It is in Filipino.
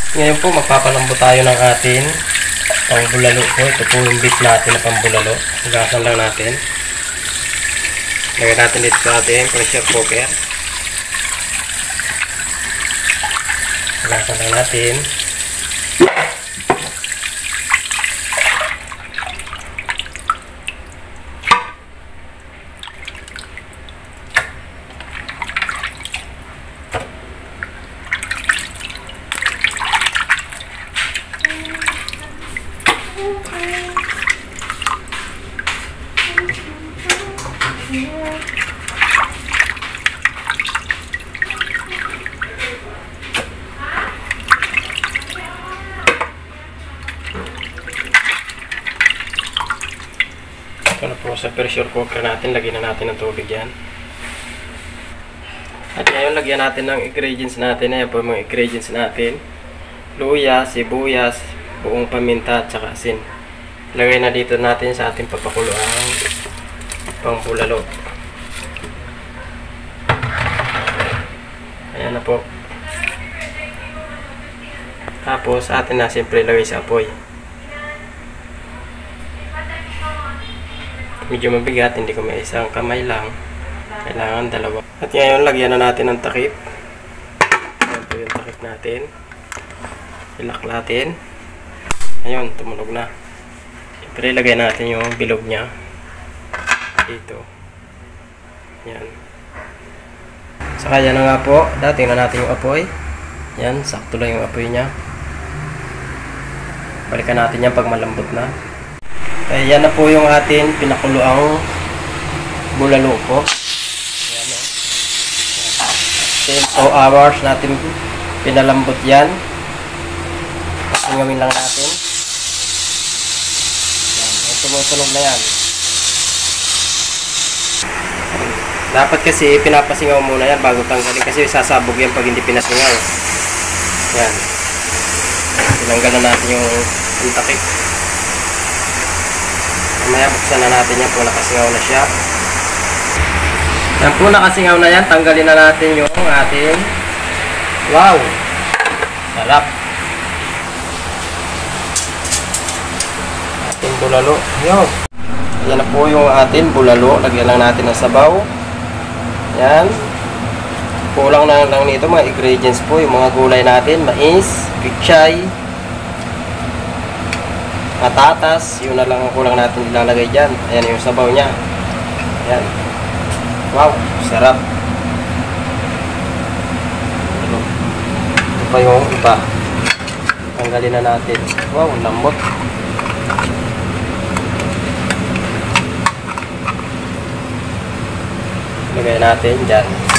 Ngayon po magpapalambot tayo ng atin pangbulalo po. Ito po yung beef natin na pangbulalo. Hugasan lang natin. Lagyan natin dito sa ating pressure cooker. Hugasan lang natin. Ito na po sa pressure cooker natin, lagyan na natin ng tubig yan. At ngayon lagyan natin ng ingredients natin. Ayan po mga ingredients natin: luya, sibuyas, buong paminta at saka asin. Lagay na dito natin sa ating papakulo ang pangbulalo. Ayan na po. Tapos atin na siyempre lagay sa apoy. Medyo mabigat, hindi ko may isang kamay lang. Kailangan dalawa. At ngayon, lagyan na natin ng takip. Ayan po yung takip natin. Ilak natin. Ayun, tumunog na. Siyempre, lagay natin yung bilog niya. Dito. Yan. Saka yan na nga po. Dating na natin yung apoy. Yan, sakto lang yung apoy niya. Balikan natin yan pag malambot na. Yan na po yung atin pinakuloang bulalo po. Ayan o. 2 hours natin pinalambot yan. Pasingawin lang natin. Yan. Tumutunog na yan. Dapat kasi pinapasingaw muna yan bago tanggalin kasi sasabog yan pag hindi pinasingaw. Yan. Tinanggal na natin yung takip. Mamaya buksan na natin yan po, nakasingaw na siya. Yan po, nakasingaw na yan. Tanggalin na natin yung ating wow! Sarap! Ating bulalo. Yan. Yan na po yung ating bulalo. Lagyan lang natin ng sabaw. Yan. Kulang na lang nito mga ingredients po. Yung mga gulay natin. Mais, pichay, patatas, yun na lang ang kulang natin ilalagay dyan. Ayan yung sabaw niya. Ayan. Wow, sarap. Ito pa yung iba. Tanggalin na natin. Wow, lambot. Lagay natin dyan.